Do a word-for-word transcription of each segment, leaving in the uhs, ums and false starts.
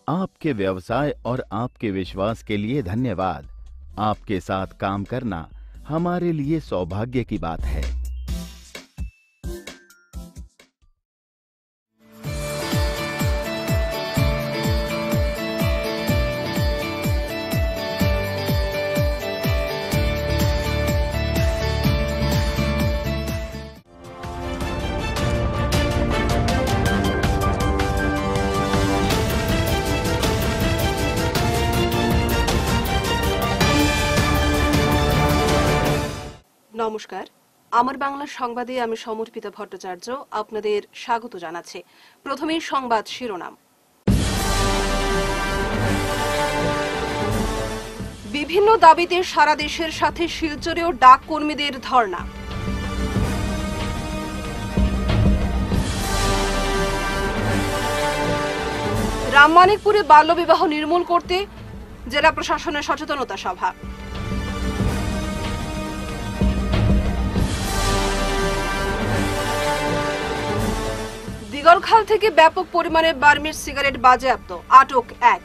आपके व्यवसाय और आपके विश्वास के लिए धन्यवाद। आपके साथ काम करना हमारे लिए सौभाग्य की बात है। নমস্কার, আমার বাংলা সংবাদে আমি সমর্পিতা ভট্টাচার্য আপনাদের স্বাগত জানাচ্ছি। প্রথমেই সংবাদ শিরোনাম। বিভিন্ন দাবিতে সারা দেশের সাথে শিলচরেও ডাক কর্মীদের ধর্ণা। রামমানিকপুরে বাল্যবিবাহ নির্মূল করতে জেলা প্রশাসনের সচেতনতা সভা। দিগলখাল থেকে ব্যাপক পরিমাণে বার্মিজ সিগারেট বাজেয়াপ্ত, আটক এক।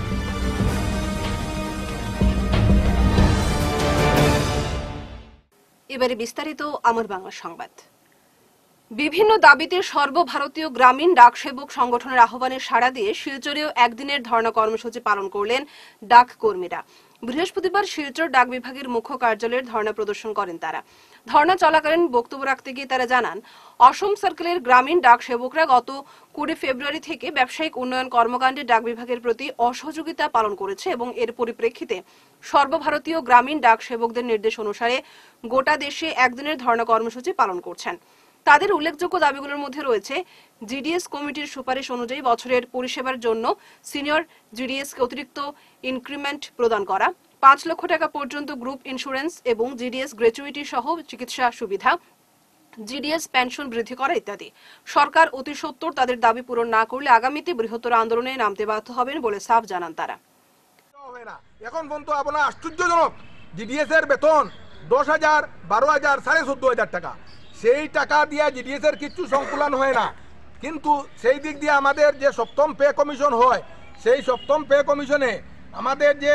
এবারে বিস্তারিত আমার বাংলা সংবাদ। বিভিন্ন দাবিতে সর্বভারতীয় গ্রামীণ ডাক সেবক সংগঠনের আহ্বানে সাড়া দিয়ে শিলচরেও একদিনের ধর্ণা কর্মসূচি পালন করলেন ডাক কর্মীরা। বৃহস্পতিবার শিলচর ডাক বিভাগের মুখ্য কার্যালয়ের ধর্ণা প্রদর্শন করেন তারা। ধর্ণা চলাকালীন বক্তব্য রাখতে গিয়ে তারা জানান, অসম সার্কেলের গ্রামীণ ডাক সেবকরা গত কুড়ি ফেব্রুয়ারি থেকে ব্যবসায়িক উন্নয়ন কর্মকাণ্ডে ডাক বিভাগের প্রতি অসহযোগিতা পালন করেছে এবং এর পরিপ্রেক্ষিতে সর্বভারতীয় গ্রামীণ ডাক সেবকদের নির্দেশ অনুসারে গোটা দেশে একদিনের ধর্ণা কর্মসূচি পালন করছেন। তাদের উল্লেখযোগ্য দাবিগুলোর মধ্যে রয়েছে জিডিএস কমিটির সুপারিশ অনুযায়ী বছরের পরিষেবার জন্য সিনিয়র জিডিএসকে অতিরিক্ত ইনক্রিমেন্ট প্রদান করা, পাঁচ লক্ষ টাকা পর্যন্ত গ্রুপ ইন্স্যুরেন্স এবং জিডিএস গ্র্যাচুইটি সহ চিকিৎসা সুবিধা, জিডিএস পেনশন বৃদ্ধি করা ইত্যাদি। সরকার অতি সত্বর তাদের দাবি পূরণ না করলে আগামীতে বৃহত্তর আন্দোলনে নামতে বাধ্য হবেন বলে সাফ জানান তারা। এখন পর্যন্ত আপনার আশ্চর্যজনক জিডিএস এর বেতন দশ হাজার বারো হাজার সাড়ে চোদ্দ হাজার টাকা, সেই টাকা দিয়ে জিডিএস এর কিছু সংকুলন হয় না। কিন্তু সেই দিক দিয়ে আমাদের যে সপ্তম পে কমিশন হয়, সেই সপ্তম পে কমিশনে আমাদের যে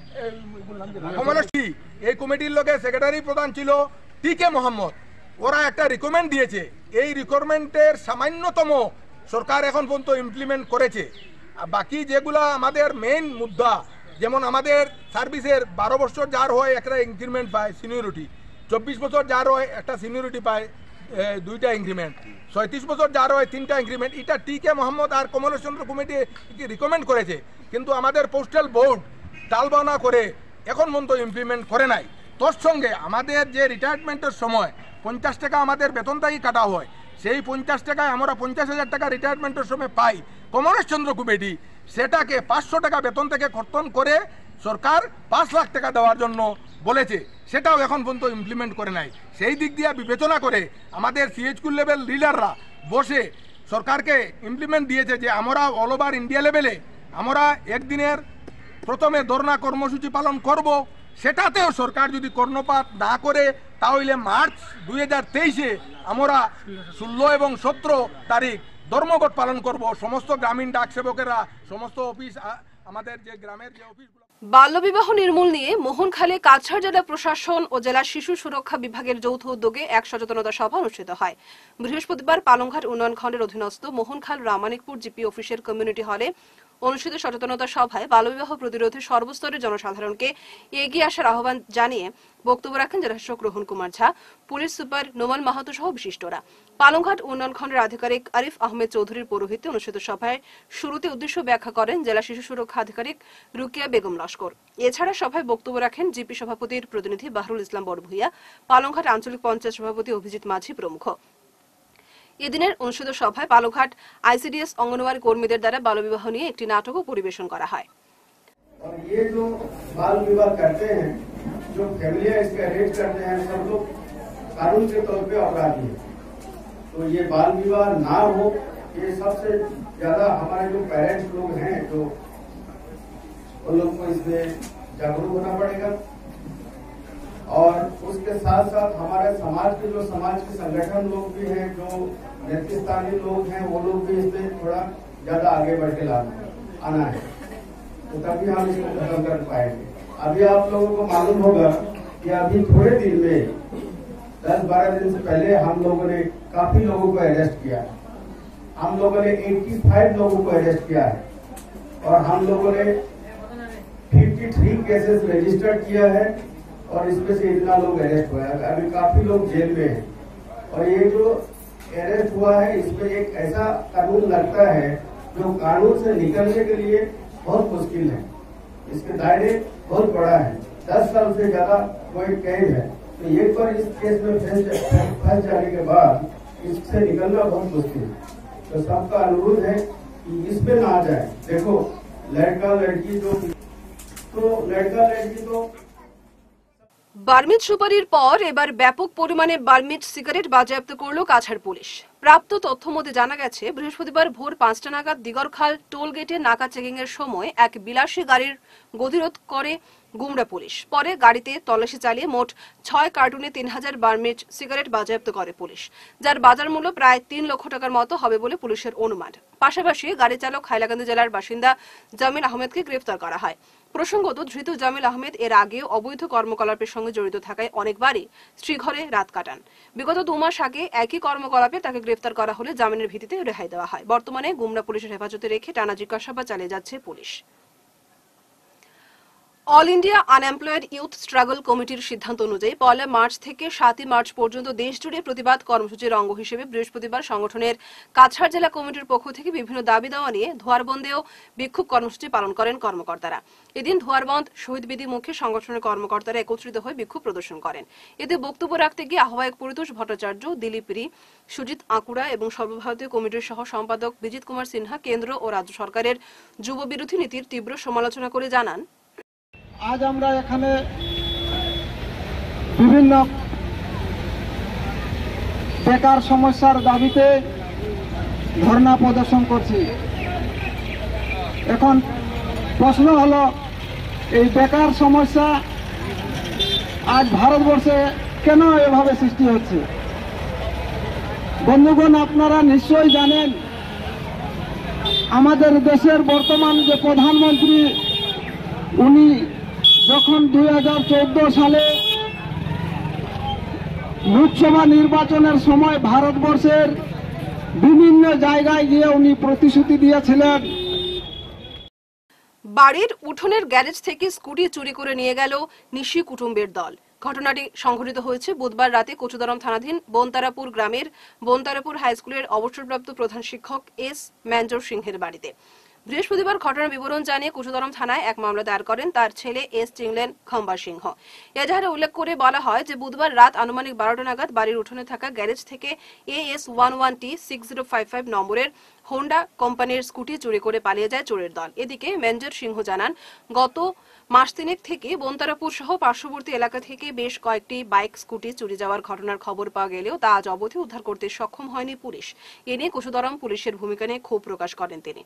এই কমিটির লোকে সেক্রেটারি প্রধান ছিল টি কে মোহাম্মদ, ওরা একটা রিকমেন্ড দিয়েছে। এই রিকমেন্ডের সামান্যতম সরকার এখন পর্যন্ত ইমপ্লিমেন্ট করেছে। বাকি যেগুলা আমাদের মেইন মুদ্রা, যেমন আমাদের সার্ভিসের বারো বছর যার হয় একটা ইনক্রিমেন্ট পায় সিনিয়রিটি, চব্বিশ বছর যার হয় একটা সিনিয়রিটি পায় দুইটা ইনক্রিমেন্ট, ছয়ত্রিশ বছর যার হয় তিনটা ইনক্রিমেন্ট। এটা টি কে মোহাম্মদ আর কমলেশ চন্দ্র কমিটি রিকমেন্ড করেছে, কিন্তু আমাদের পোস্টাল বোর্ড টালবানা করে এখন পর্যন্ত ইমপ্লিমেন্ট করে নাই। তোর সঙ্গে আমাদের যে রিটায়ারমেন্টের সময় পঞ্চাশ টাকা আমাদের বেতন থেকে কাটা হয়, সেই পঞ্চাশ টাকায় আমরা পঞ্চাশ হাজার টাকা রিটায়ারমেন্টের সময় পাই। কমলেশ চন্দ্র কমিটি সেটাকে পাঁচশো টাকা বেতন থেকে কর্তন করে সরকার পাঁচ লাখ টাকা দেওয়ার জন্য বলেছে, সেটাও এখন পর্যন্ত ইমপ্লিমেন্ট করে নাই। সেই দিক দিয়ে বিবেচনা করে আমাদের সিএইচকিউ লেভেল লিডাররা বসে সরকারকে ইমপ্লিমেন্ট দিয়েছে যে আমরা অল ওভার ইন্ডিয়া লেভেলে আমরা একদিনের প্রথমে ধর্ণা কর্মসূচি পালন করব। সেটাতেও সরকার যদি কর্ণপাত না করে তাহলে মার্চ দুই হাজার তেইশে আমরা ষোলো এবং সতেরো তারিখ ধর্মঘট পালন করব। সমস্ত গ্রামীণ ডাক সেবকেরা সমস্ত অফিস, আমাদের যে গ্রামের যে অফিসগুলো। বাল্যবিবাহ নির্মূল নিয়ে মোহনখালে কাছাড় জেলা প্রশাসন ও জেলা শিশু সুরক্ষা বিভাগের যৌথ উদ্যোগে এক সচেতনতা সভা অনুষ্ঠিত হয়। বৃহস্পতিবার পালংঘাট উন্নয়ন খণ্ডের অধীনস্থ মোহনখাল রামানিকপুর জিপি অফিসের কমিউনিটি হলে অনুষ্ঠিত সচেতনতা সভায় বাল্যবিবাহ প্রতিরোধে সর্বস্তরের জনসাধারণকে এগিয়ে আসার আহ্বান জানিয়ে বক্তব্য রাখেন জেলাশাসক রোহন কুমার ঝা, পুলিশ সুপার নোমান মাহাতো সহ বিশিষ্টরা। পালংঘাট উন্নয়ন খণ্ডের আধিকারিক আরিফ আহমেদ চৌধুরীর পৌরোহিত্যে অনুষ্ঠিত সভায় শুরুতে উদ্দেশ্য ব্যাখ্যা করেন জেলা শিশু সুরক্ষা আধিকারিক রুকিয়া বেগম লস্কর। এছাড়া সভায় বক্তব্য রাখেন জিপি সভাপতির প্রতিনিধি বাহরুল ইসলাম বড়ভূইয়া, পালংঘাট আঞ্চলিক পঞ্চায়েত সভাপতি অভিজিৎ মাঝি প্রমুখ। এদিনের অনুষ্ঠিত সভায় পালংঘাট আইসিডিএস অঙ্গনওয়াড়ি কর্মীদের দ্বারা বাল্যবিবাহ নিয়ে একটি নাটকও পরিবেশন করা হয়। जो फैमिलियां इसका रेट करते हैं सब लोग कानून के तौर पे अपराधी है। तो ये बाल विवाह ना हो, ये सबसे ज्यादा हमारे जो पेरेंट्स लोग हैं जो उन लोग को इसमें जागरूक होना पड़ेगा। और उसके साथ साथ हमारे समाज के जो समाज के संगठन लोग भी हैं, जो नेतृत्वस्थानी लोग हैं, वो लोग भी इसमें थोड़ा ज्यादा आगे बढ़ के लाना आना है। तो तभी हम इसको खत्म कर पाएंगे। अभी आप लोगों को मालूम होगा कि अभी थोड़े दिन में दस बारह दिन से पहले हम लोगों ने काफी लोगों को अरेस्ट किया है। हम लोगों ने पचासी लोगों को अरेस्ट किया है और हम लोगों ने तिरेपन केसेस रजिस्टर किया है और इसमें से इतना लोग अरेस्ट हुआ है। अभी काफी लोग जेल में हैं और ये जो अरेस्ट हुआ है इसमें एक ऐसा कानून लगता है जो कानून से निकलने के लिए बहुत मुश्किल है। इसके दायरे बहुत बड़ा है, दस साल से ज्यादा कोई कैद है। तो एक बार इस केस में फंस जाने के बाद इससे निकलना बहुत मुश्किल है। तो सबका अनुरोध है कि इसमें ना आ जाए। देखो लड़का लड़की जो तो लड़का लड़की तो বার্মিজ সুপারির পর এবার ব্যাপক পরিমাণে বার্মিজ সিগারেট বাজেয়াপ্ত করল কাছাড় পুলিশ। প্রাপ্ত তথ্য মতে জানা গেছে, বৃহস্পতিবার ভোর পাঁচটা নাগাদ দিগরখাল টোল গেটে নাকা চেকিং এর সময় এক বিলাসী গাড়ির গতিরোধ করে গুমরা পুলিশ। পরে গাড়িতে তল্লাশি চালিয়ে মোট ছয় কার্টুনে তিন হাজার বার্মিজ সিগারেট বাজেয়াপ্ত করে পুলিশ, যার বাজার মূল্য প্রায় তিন লক্ষ টাকার মতো হবে বলে পুলিশের অনুমান। পাশাপাশি গাড়ি চালক হাইলাকান্দি জেলার বাসিন্দা জামিল আহমেদকে গ্রেফতার করা হয়। প্রসঙ্গত, ধৃত জামিল আহমেদ এর আগেও অবৈধ কর্মকলাপের সঙ্গে জড়িত থাকায় অনেকবারই শ্রীঘরে রাত কাটান। বিগত দু মাস আগে একই কর্মকলাপে তাকে গ্রেফতার করা হলে জামিনের ভিত্তিতে রেহাই দেওয়া হয়। বর্তমানে গুমরা পুলিশের হেফাজতে রেখে টানা জিজ্ঞাসাবাদ চালিয়ে যাচ্ছে police. All India unemployed youth struggle কমিটির সিদ্ধান্ত অনুযায়ী পয়লা মার্চ থেকে সাতই মার্চ পর্যন্ত দেশজুড়ে প্রতিবাদ কর্মসূচির অঙ্গ হিসেবে বৃহস্পতিবার সংগঠনের কাছাড় জেলা কমিটির পক্ষ থেকে বিভিন্ন দাবি দাওয়া নিয়ে ধোয়ারবন্দেও বিক্ষোভ কর্মসূচি পালন করেন কর্মকর্তারা। এদিন ধোয়ারবন্দ শহীদ বেদি মুখে সংগঠনের কর্মকর্তারা একত্রিত হয়ে বিক্ষোভ প্রদর্শন করেন। এতে বক্তব্য রাখতে গিয়ে আহ্বায়ক পরিতোষ ভট্টাচার্য, দিলীপ রি, সুজিত আঁকুড়া এবং সর্বভারতীয় কমিটির সহ সম্পাদক বিজিত কুমার সিনহা কেন্দ্র ও রাজ্য সরকারের যুব বিরোধী নীতির তীব্র সমালোচনা করে জানান, আজ আমরা এখানে বিভিন্ন বেকার সমস্যার দাবিতে ধর্ণা প্রদর্শন করছি। এখন প্রশ্ন হলো, এই বেকার সমস্যা আজ ভারতবর্ষে কেন এভাবে সৃষ্টি হচ্ছে? বন্ধুগণ, আপনারা নিশ্চয়ই জানেন আমাদের দেশের বর্তমান যে প্রধানমন্ত্রী, উনি যখন দুই হাজার চোদ্দ সালে লোকসভা নির্বাচনের সময় ভারতবর্ষের বিভিন্ন জায়গায় গিয়ে উনি প্রতিশ্রুতি দিয়েছিলেন। বাড়ির উঠোনের গ্যারেজ থেকে স্কুটি চুরি করে নিয়ে গেল নিশি কুটুম্বের দল। ঘটনাটি সংঘটিত হয়েছে বুধবার রাতে কচুদরম থানাধীন বনতারাপুর গ্রামের বনতারাপুর হাই স্কুলের অবসরপ্রাপ্ত প্রধান শিক্ষক এস ম্যাঞ্জর সিংহের বাড়িতে। বৃহস্পতিবার ঘটনার বিবরণ জানিয়ে কুচুদরম থানায় এক মামলা দায়ের করেন তার ছেলে এস চিংলেন খম্বা সিংহ। এজাহারে উল্লেখ করে বলা হয় যে বুধবার রাত আনুমানিক বারোটা নাগাদ বাড়ির উঠোনে থাকা গ্যারেজ থেকে A S one one T six zero five five নম্বরের হোন্ডা কোম্পানির স্কুটি চুরি করে পালিয়ে যায় চোরের দল। এদিকে ম্যাঞ্জর সিংহ জানান, গত মাস তিনেক থেকে বনতারাপুর সহ পার্শ্ববর্তী এলাকা থেকে বেশ কয়েকটি বাইক স্কুটি চুরি যাওয়ার ঘটনার খবর পাওয়া গেলেও তা আজ অবধি উদ্ধার করতে সক্ষম হয়নি পুলিশ। এ নিয়ে কুচুদরম পুলিশের ভূমিকা নিয়ে ক্ষোভ প্রকাশ করেন তিনি।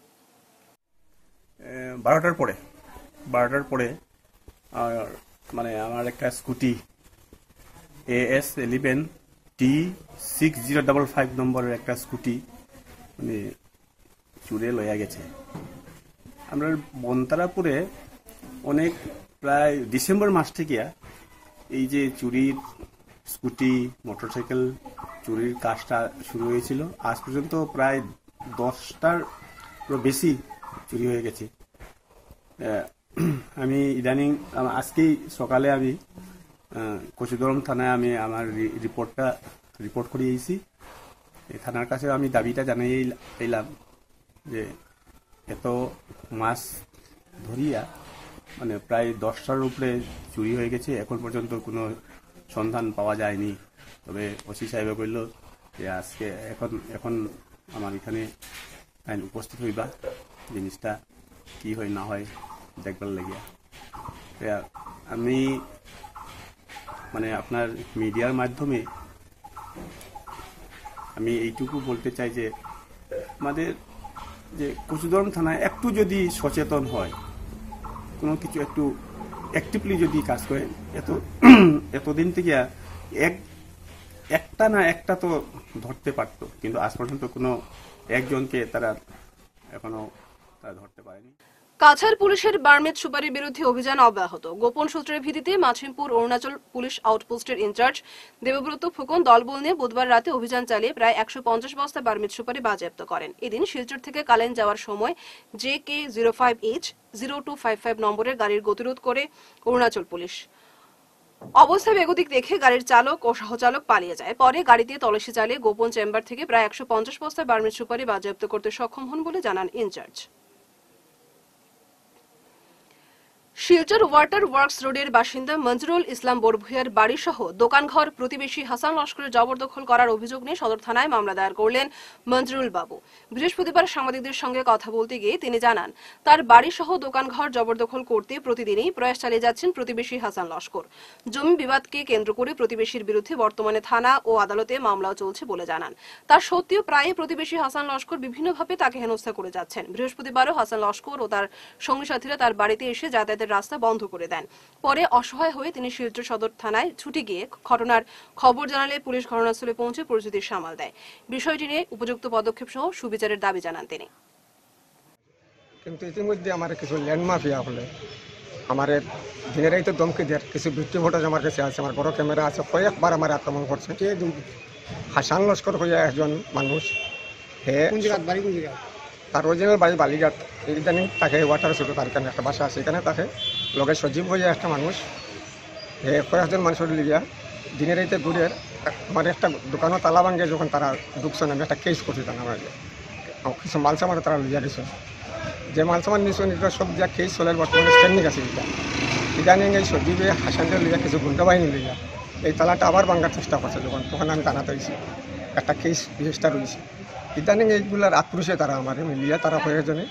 বারোটার পরে বারোটার পরে মানে আমার একটা scooty A S eleven T six zero double five নম্বরের একটা স্কুটি মানে চুরে লইয়া গেছে। আমরা বনতারাপুরে অনেক প্রায় ডিসেম্বর মাস থেকে এই যে চুরির স্কুটি মোটরসাইকেল চুরির কাজটা শুরু হয়েছিল। আজ পর্যন্ত প্রায় দশটার বেশি চুরি হয়ে গেছে। আমি ইদানিং আজকেই সকালে আমি কচুদরম থানায় আমি আমার রিপোর্টটা রিপোর্ট করে এসেছি। থানার কাছে আমি দাবিটা জানাই এলাম যে এত মাস ধরিয়া মানে প্রায় দশটার উপরে চুরি হয়ে গেছে, এখন পর্যন্ত কোনো সন্ধান পাওয়া যায়নি। তবে ওসি সাহেব বলল যে আজকে এখন এখন আমার এখানে আইন উপস্থিত হইবা, জিনিসটা কি হয় না হয় দেখবার লাগিয়া। আমি মানে আপনার মিডিয়ার মাধ্যমে আমি এইটুকু বলতে চাই যে আমাদের যে কচুদরম থানায় একটু যদি সচেতন হয়, কোনো কিছু একটু অ্যাক্টিভলি যদি কাজ করে, এত এতদিন থেকে এক একটা না একটা তো ধরতে পারতো, কিন্তু আজ পর্যন্ত কোনো একজনকে তারা এখনো তারা ধরতে পারেনি। কাছাড় পুলিশের বার্মেদ সুপারির বিরুদ্ধে অভিযান অব্যাহত। গোপন সূত্রের ভিত্তিতে মাছিমপুর অরুণাচল পুলিশ আউটপোস্টের ইনচার্জ দেবব্রত ফুকন দলবল নিয়ে বুধবার রাতে অভিযান চালিয়ে প্রায় একশো পঞ্চাশ বস্তা বার্মেদ সুপারি বাজেয়াপ্ত করেন। এদিন শিলচর থেকে কালেন যাওয়ার সময় J K zero five H zero two five five নম্বরের গাড়ির গতিরোধ করে অরুণাচল পুলিশ। অবস্থা বেগতিক দেখে গাড়ির চালক ও সহচালক পালিয়ে যায়। পরে গাড়িতে তল্লাশি চালিয়ে গোপন চেম্বার থেকে প্রায় একশো পঞ্চাশ বস্তা বার্মেদ সুপারি বাজেয়াপ্ত করতে সক্ষম হন বলে জানান ইনচার্জ। শিলচর ওয়াটার ওয়ার্কস রোডের বাসিন্দা মঞ্জুরুল ইসলাম বরভুইয়ার বাড়িসহ দোকানঘর প্রতিবেশী হাসান লস্করের জবরদখল করার অভিযোগ নিয়ে সদর থানায় মামলা দায়ের করলেন মঞ্জুরুল বাবু। বৃহস্পতিবার সাংবাদিকদের সঙ্গে কথা বলতে গিয়ে তিনি জানান, তার বাড়িসহ দোকানঘর জবরদখল করতে প্রতিদিনই প্রয়াস চালিয়ে যাচ্ছেন প্রতিবেশী হাসান লস্কর। জমি বিবাদকে কেন্দ্র করে প্রতিবেশীর বিরুদ্ধে বর্তমানে থানা ও আদালতে মামলাও চলছে বলে জানান। তার সত্ত্বেও প্রায় প্রতিবেশী হাসান লস্কর বিভিন্নভাবে তাকে হেনস্থা করে যাচ্ছেন। বৃহস্পতিবারও হাসান লস্কর ও তার সঙ্গী সাথীরা তার বাড়িতে এসে যাতায়াতের রাস্তা বন্ধ করে দেন। পরে অসহায় হয়ে তিনি শিলচর সদর থানায় ছুটে গিয়ে ঘটনার খবর জানালে পুলিশ ঘটনাস্থলে পৌঁছে পরিস্থিতি সামাল দেয়। বিষয়টি নিয়ে উপযুক্ত পদক্ষেপ সহ সুবিচারের দাবি জানান তিনি। কিন্তু ইতিমধ্যে আমার কিছু ল্যান্ড মাফিয়া হলে আমার দিনের এই তো দমকে দেওয়ার কিছু ভিত্তি ফটোজ আমার কাছে আছে, আমার বড় ক্যামেরা আছে, কয়েকবার আমার আক্রমণ করছে। হাসান লস্কর হইয়া একজন মানুষ, হে তার অরিজিনাল বাড়ি বালিঘাট, ইদানিং তাকে ওয়াটার ছোটো তার এখানে একটা বাসা আছে, এখানে তাকে লগে সজীব হইয়া একটা মানুষ, হে কয়েকজন মানুষের লিগিয়া দিনের এইতে ঘুরে আমার একটা দোকানও তালা ভাঙ্গে যখন তারা ঢুকছেন, আমি একটা কেস করছি তার আমার কিছু মালসামার তারা লিয়া গেছে, যে মালসামান নিয়েছেন এটা সব যা কেস চলে বর্তমানে স্ট্যান্ডিং আছে। এটা ইদানিং এই সজীবে হাসানদের লিয়া কিছু গুন্ডা বাহিনী লিয়া এই তালাটা আবার ভাঙ্গার চেষ্টা করছে, যখন তখন আমি জানাতে হয়েছি একটা কেস রেজিস্টার হয়েছে। ইদানিং এইগুলার আক্রোশে তারা আমার মিলিয়া তারা কয়েকজনে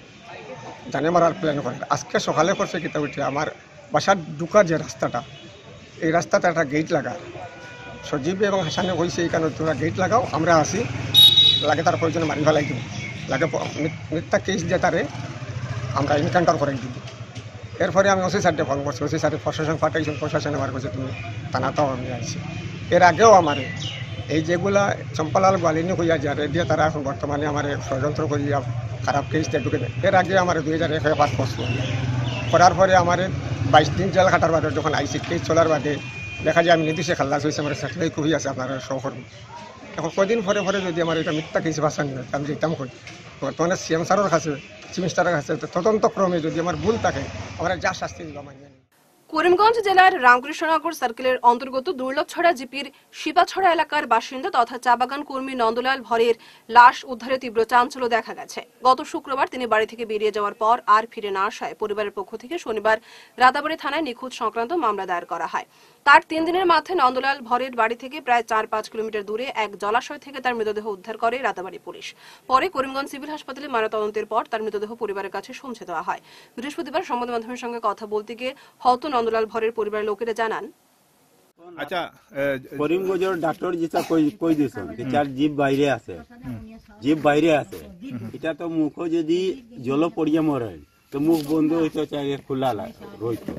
জানে মারার প্ল্যান করে। আজকে সকালে করছে কিতা উঠে আমার বাসার ঢুকার যে রাস্তাটা, এই রাস্তাটা একটা গেট লাগা, সজীব এবং হাসানে হয়েছে এই কারণে তোমরা গেট লাগাও, আমরা আসি, লাগে তার প্রয়োজনে মারি ফেলাই দিব, লাগে মিথ্যা কেস দিয়ে তারে আমরা এনকাউন্টার করে দিব। এরপরে আমি ওসি সারটে ফোন করছি, ওসি সারে প্রশাসন পাঠাইছেন, প্রশাসনে আমার কাছে তুমি থানাটাও আমি আসছি। এর আগেও আমার এই যেগুলা চম্পালাল গোয়ালিনী হইয়া যায় দিয়ে তারা এখন বর্তমানে আমার ষড়যন্ত্র করিয়া খারাপ কেস দিয়ে ঢুকে দেয়। এর আগে আমার দুই হাজার এক পাঁচ করছিল, করার পরে আমার বাইশ দিন জেল খাটার বাদে যখন আইসি কেস চলার বাদে দেখা যায় আমি নির্দিষ্টে খাল্লাস হয়েছে, আমার সার্টিফিকেট খুবই আছে আপনার সহকর্মী। এখন কদিন পরে পরে যদি আমার এটা মিথ্যা কেস বাসা নিয়ে আমি যেতাম করি, বর্তমানে সিএম স্যারের কাছে চিফ মিনিস্টারের কাছে তদন্তক্রমে যদি আমার ভুল থাকে আমার যা শাস্তি দিল আমার। করিমগঞ্জ জেলার রামকৃষ্ণনগর সার্কেলের অন্তর্গত দুর্লভছড়া জিপির শিবাছড়া এলাকার বাসিন্দা তথা চা বাগান কর্মী নন্দলাল ভরের লাশ উদ্ধারে তীব্র চাঞ্চল্য দেখা গেছে। গত শুক্রবার তিনি বাড়ি থেকে বেরিয়ে যাওয়ার পর আর ফিরে না আসায় পরিবারের পক্ষ থেকে শনিবার রাতাবাড়ী থানায় নিখোঁজ সংক্রান্ত মামলা দায়ের করা হয়। তার তিন দিনের মাথায় নন্দলাল ভরের বাড়ি থেকে প্রায় চার পাঁচ কিলোমিটার দূরে এক জলাশয় থেকে তার মৃতদেহ উদ্ধার করে রাতাবাড়ী পুলিশ। পরে করিমগঞ্জ সিভিল হাসপাতালে ময়নাতদন্তের পর তার মৃতদেহ পরিবারের কাছে পৌঁছে দেওয়া হয়। বৃহস্পতিবার সংবাদ মাধ্যমের সঙ্গে কথা বলতে গিয়ে হত নন্দলাল ভরের পরিবারের লোকেরা জানান, আচ্ছা করিমগঞ্জের ডাক্তার যেটা কই কই দিয়েছেন যে চার জীব বাইরে আছে, জীব বাইরে আছে, এটা তো মুখ যদি জল পড়িয়া মরে তো মুখ বন্ধ হইতো, চাই খোলা রইতো।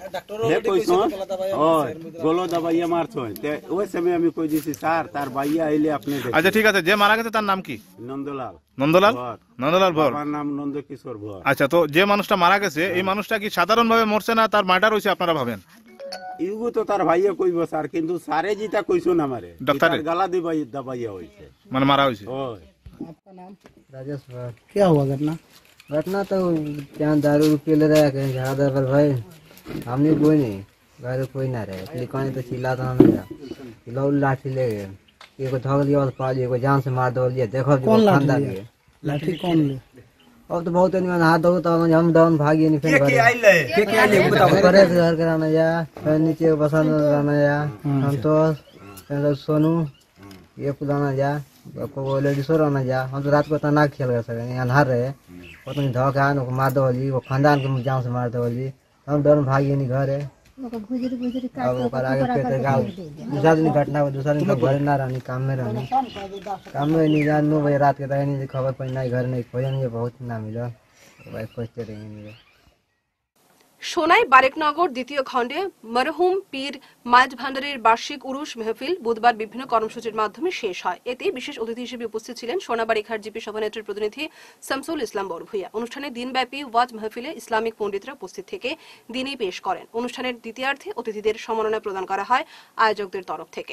আচ্ছা ঠিক আছে, যে মারা গেছে তার নাম কি? নন্দলাল। নন্দলাল নন্দলাল ভর, আমার নাম নন্দকিশোর ভর। আচ্ছা, তো যে মানুষটা মারা গেছে এই মানুষটা কি সাধারণ ভাবে মরছে না তার মার্ডার হয়েছে আপনারা ভাবেন? ইগু তো তার ভাইয়া কইব স্যার, কিন্তু স্যারে যেটা কইছো না মারে ডাক্তারের গালা দিবাই দাবাইয়া হইছে, মানে মারা হয়েছে। ওই आपका नाम? राजेश भर। क्या हुआ घटना? घटना तो यहाँ दारू पी ले रहा है कहीं ज्यादा, पर भाई हमने कोई नहीं, घर कोई ना रहे, इसलिए कहीं तो चिल्ला था हमें, चिल्ला लाठी ले गए, एक को धोक लिया, पाँच एक को जान से मार दो लिया। देखो कौन लाठी लाठी कौन ले? अब तो बहुत आदमी हाथ धो तो हम डाउन भागी नहीं, फिर करे फिर घर कराना जा, फिर नीचे बसाना जाना जा, संतोष फिर सोनू ये पुलाना जा, को लेडीज रहना जा। हम तो रात को तना खेल कर सके, अंधार रहे, उतनी धोखा को मार दो जी, वो खानदान के जान से मार दो जी, हम डर भागी नहीं घर है। दूसरा दिन घटना दूसरा दिन घर ना रहनी, काम में रहनी, काम में नहीं जान नौ बजे रात के तक नहीं खबर पड़ी, ना घर नहीं खोजन, ये बहुत ना मिला, भाई खोजते रहेंगे। সোনাই বারেকনগর দ্বিতীয় খণ্ডে মরহুম পীর মাইজ ভান্ডারের বার্ষিক উরুস মেহফিল বুধবার বিভিন্ন কর্মসূচির মাধ্যমে শেষ হয়। এতে বিশেষ অতিথি হিসেবে উপস্থিত ছিলেন সোনাবাড়ি ঘাট জিপি সভানেত্রীর প্রতিনিধি শামসুল ইসলাম বড়ভূইয়া। অনুষ্ঠানে দিনব্যাপী ওয়াজ মেহফিলে ইসলামিক পণ্ডিতরা উপস্থিত থেকে দিনই পেশ করেন। অনুষ্ঠানের দ্বিতীয়ার্ধে অতিথিদের সম্মাননা প্রদান করা হয় আয়োজকদের তরফ থেকে।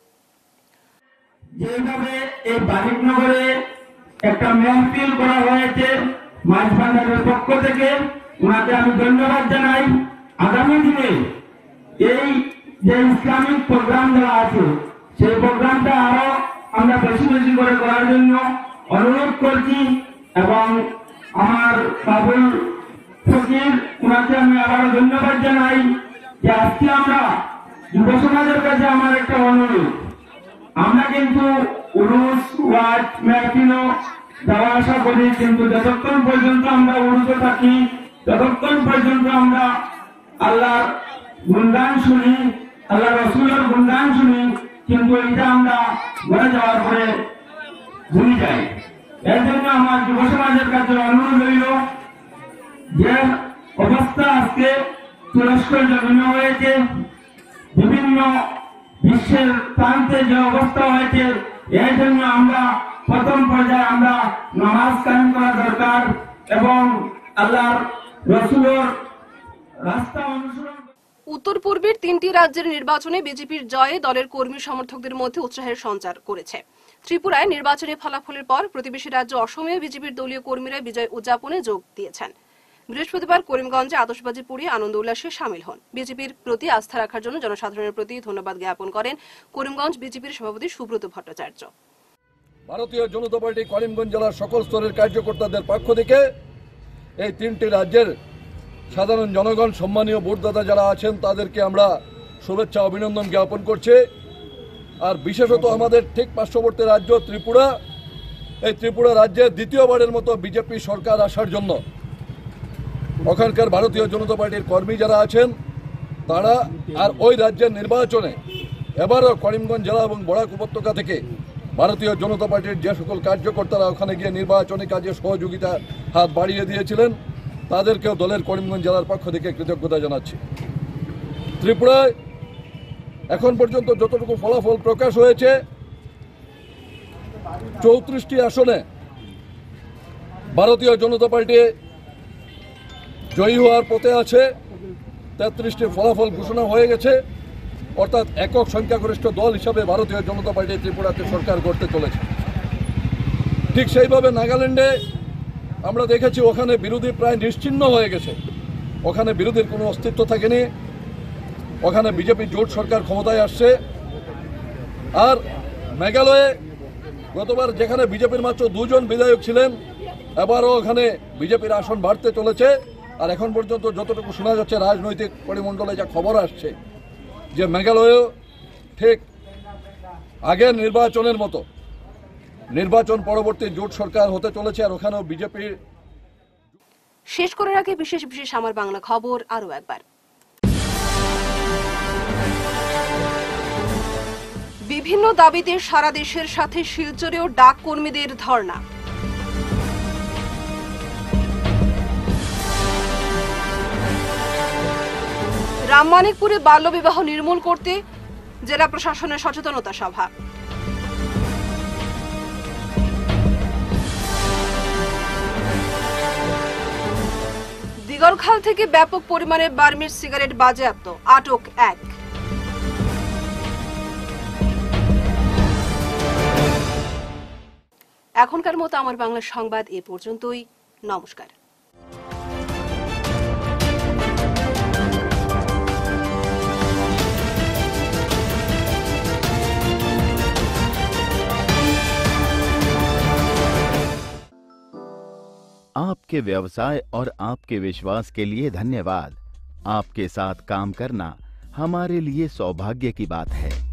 যেভাবে এই বারেকনগরে একটা মেহফিল করা হয়েছে মাইজ ভান্ডারের পক্ষ থেকে, ওনাকে আমি ধন্যবাদ জানাই। আগামী দিনে এই যে ইসলামিক প্রোগ্রাম যারা আছে সেই প্রোগ্রামটা আরো আমরা বেশি বেশি করে করার জন্য অনুরোধ করছি এবং আমার বাবুল ফকির ওনাকে আমি আবারও ধন্যবাদ জানাই যে আজকে আমরা যুব সমাজের কাছে আমার একটা অনুরোধ, আমরা কিন্তু উরুস ওয়াজ মেহফিলও যাওয়া আসা করি, কিন্তু যতক্ষণ পর্যন্ত আমরা উরুসে থাকি ততক্ষণ পর্যন্ত আমরা আল্লাহর গুণগান শুনি, আল্লাহ রসুলের গুণগান শুনি, কিন্তু এটা আমরা ঘরে যাওয়ার পরে ভুলে যাই। এর জন্য আমার যুব সমাজের কাছে অনুরোধ রইল, যে অবস্থা আজকে তুরস্কের জমিনে হয়েছে, বিভিন্ন বিশ্বের প্রান্তে যে অবস্থা হয়েছে, এর জন্য আমরা প্রথম পর্যায়ে আমরা নামাজ কায়েম করা দরকার এবং আল্লাহর রসুলের রাস্তা অনুসরণ। উত্তর পূর্বের তিনটি রাজ্যের নির্বাচনে বিজেপির জয়ে দলের কর্মী সমর্থকদের মধ্যে উৎসাহের সঞ্চার করেছে। ত্রিপুরায় নির্বাচনী ফলাফলের পর প্রতিবেশী রাজ্য অসমেও বিজেপির দলীয় কর্মীরা বিজয় উদযাপনে যোগ দিয়েছেন। বৃহস্পতিবার করিমগঞ্জে আতশবাজি পুড়িয়ে আনন্দ উল্লাসে সামিল হন। বিজেপির প্রতি আস্থা রাখার জন্য জনসাধারণের প্রতি ধন্যবাদ জ্ঞাপন করেন করিমগঞ্জ বিজেপির সভাপতি সুব্রত ভট্টাচার্য। ভারতীয় জনতা পার্টি করিমগঞ্জ জেলার সকল স্তরের কার্যকর্তাদের পক্ষ থেকে এই তিনটি রাজ্যের সাধারণ জনগণ, সম্মানীয় ভোটদাতা যারা আছেন তাদেরকে আমরা শুভেচ্ছা অভিনন্দন জ্ঞাপন করছি। আর বিশেষত আমাদের ঠিক পার্শ্ববর্তী রাজ্য ত্রিপুরা, এই ত্রিপুরা রাজ্যে দ্বিতীয়বারের মতো বিজেপি সরকার আসার জন্য ওখানকার ভারতীয় জনতা পার্টির কর্মী যারা আছেন তারা আর ওই রাজ্যের নির্বাচনে এবারও করিমগঞ্জ জেলা এবং বরাক উপত্যকা থেকে ভারতীয় জনতা পার্টির যে সকল কার্যকর্তারা ওখানে গিয়ে নির্বাচনী কাজে সহযোগিতা হাত বাড়িয়ে দিয়েছিলেন তাদেরকেও দলের করিমগঞ্জ জেলার পক্ষ থেকে কৃতজ্ঞতা জানাচ্ছি। ত্রিপুরায় এখন পর্যন্ত যতটুকু ফলাফল প্রকাশ হয়েছে, চৌত্রিশটি আসনে ভারতীয় জনতা পার্টি জয়ী হওয়ার পথে আছে। তেত্রিশটি ফলাফল ঘোষণা হয়ে গেছে, অর্থাৎ একক সংখ্যাগরিষ্ঠ দল হিসাবে ভারতীয় জনতা পার্টি ত্রিপুরাতে সরকার গড়তে চলেছে। ঠিক সেইভাবে নাগাল্যান্ডে আমরা দেখেছি ওখানে বিরোধী প্রায় নিশ্চিহ্ন হয়ে গেছে, ওখানে বিরোধীর কোনো অস্তিত্ব থাকেনি, ওখানে বিজেপি জোট সরকার ক্ষমতায় আসছে। আর মেঘালয়ে গতবার যেখানে বিজেপির মাত্র দুজন বিধায়ক ছিলেন, এবারও ওখানে বিজেপির আসন বাড়তে চলেছে। আর এখন পর্যন্ত যতটুকু শোনা যাচ্ছে রাজনৈতিক পরিমণ্ডলে যা খবর আসছে যে মেঘালয়েও ঠিক আগের নির্বাচনের মতো নির্বাচন পরবর্তী জোট সরকার হতে চলেছে। আর ওখানেও বিজেপি। শেষ করার আগে বিশেষ বিশেষ আমার বাংলা খবর আরো একবার। বিভিন্ন দাবিতে সারা দেশের সাথে শিলচরেও ডাক কর্মীদের ধর্ণা। রামমানিকপুরে বাল্যবিবাহ নির্মূল করতে জেলা প্রশাসনের সচেতনতা সভা। দিগলখাল থেকে ব্যাপক পরিমাণে বার্মিজ সিগারেট বাজেয়াপ্ত, আটক এক। এখনকার মতো আমার বাংলা সংবাদ এ পর্যন্তই। নমস্কার। आपके व्यवसाय और आपके विश्वास के लिए धन्यवाद। आपके साथ काम करना हमारे लिए सौभाग्य की बात है।